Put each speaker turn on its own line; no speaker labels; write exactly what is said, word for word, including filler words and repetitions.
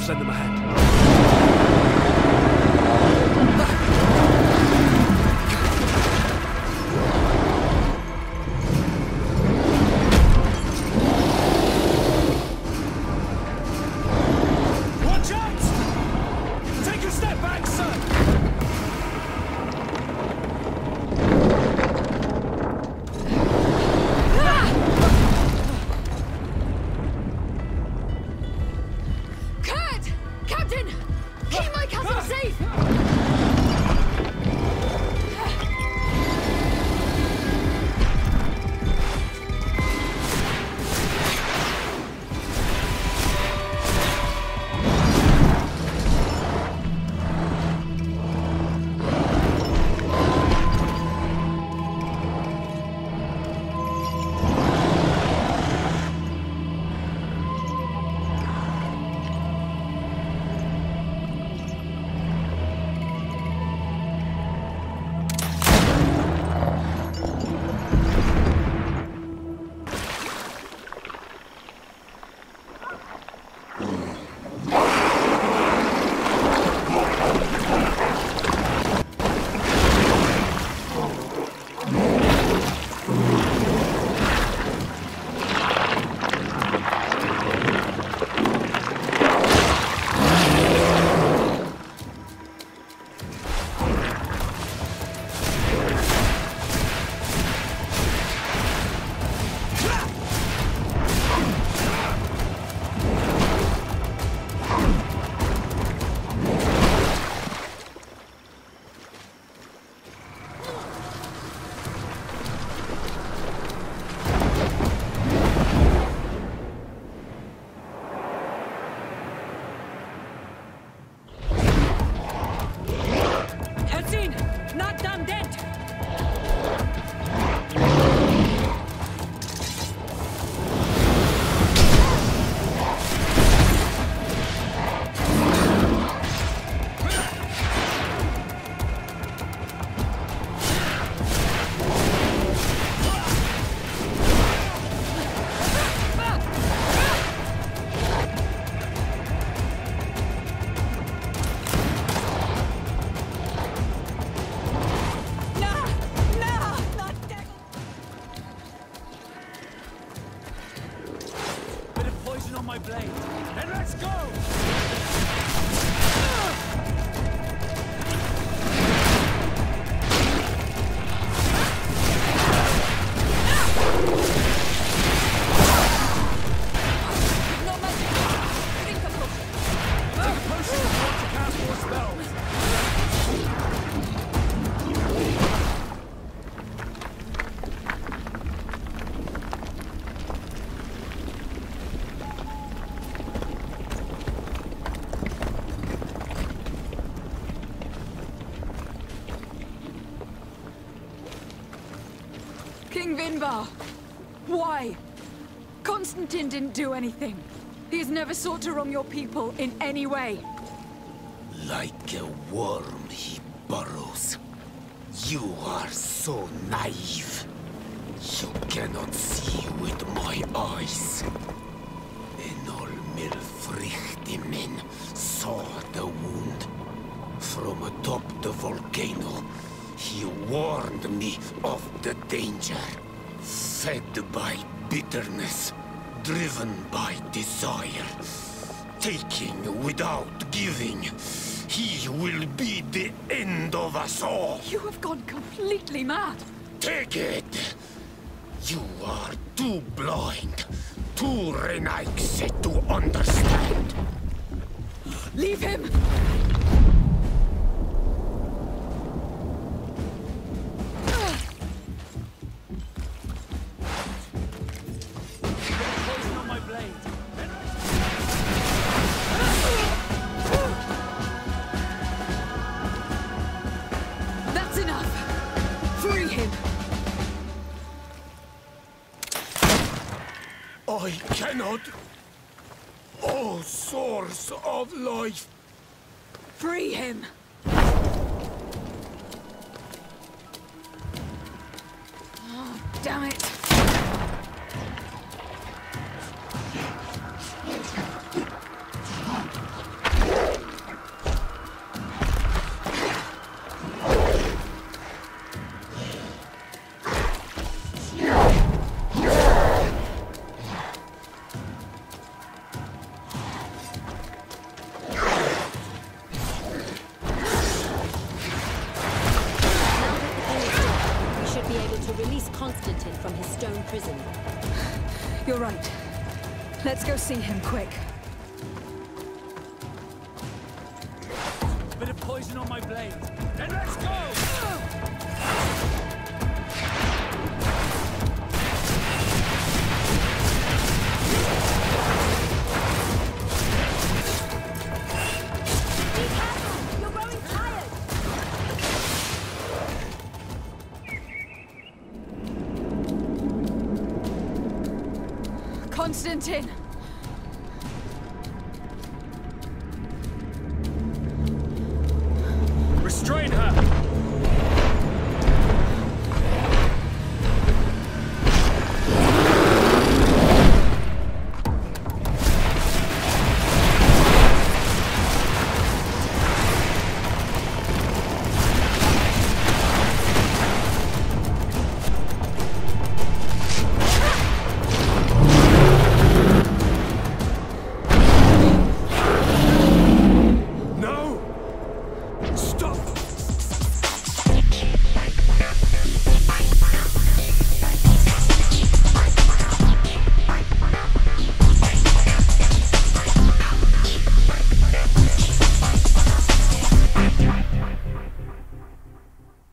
send them a hand.
Watch out! Take a step back, sir!
King Vinbar! Why? Constantine didn't do anything. He has never sought to wrong your people in any way.
Like a worm he burrows. You are so naive. You cannot see with my eyes. Enol Milfrichtimin saw the wound. From atop the volcano, he warned me of the danger. Fed by bitterness, driven by desire, taking without giving, he will be the end of us all.
You have gone completely mad.
Take it! You are too blind, too renaixed to understand.
Leave him!
I cannot. Oh, source of life.
Free him. Oh, damn it.
release Constantine from his stone prison.
You're right. Let's go see him quick.
Bit of poison on my blade. Then let's go!
Be careful! You're growing tired!
Constantine!